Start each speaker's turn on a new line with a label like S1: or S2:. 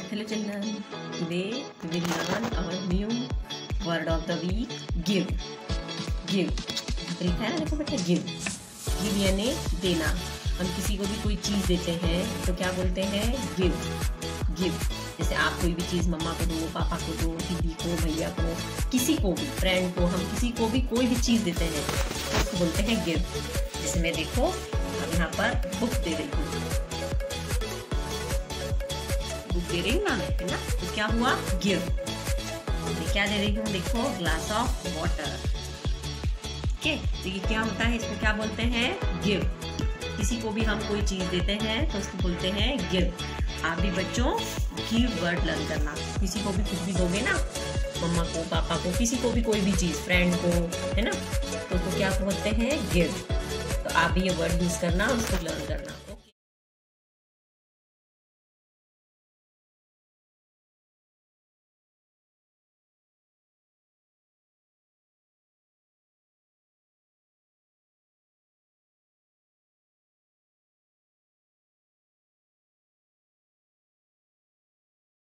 S1: Hello children, today we will learn our new word of the week, give. Give. लिखा है ना, देखो बेटा, give. Give यानी देना. हम किसी को भी कोई चीज़ देते हैं तो क्या बोलते हैं? give. give. जैसे आप कोई भी चीज़ मम्मा को दो, पापा को दो, दीदी को, भैया को, किसी को भी, फ्रेंड को, हम किसी को भी कोई भी चीज़ देते हैं तो उसको बोलते हैं give. जैसे मैं देखो अब यहाँ पर बुक दे रही हूँ, दे रही हूँ ना मैं, है ना, तो क्या हुआ? गिव. मैं क्या दे रही हूँ? देखो, ग्लास ऑफ वाटर. ओके, तो ये क्या होता है? इसको क्या बोलते हैं? गिव. किसी को भी हम कोई चीज देते हैं तो उसको बोलते हैं गिव. आप भी बच्चों गिव वर्ड लर्न करना. किसी को भी कुछ भी दोगे ना, मम्मा को, पापा को, किसी को भी कोई भी चीज, फ्रेंड को, है ना, तो उसको क्या बोलते हैं? गिव. तो आप भी ये वर्ड यूज करना, उसको लर्न करना.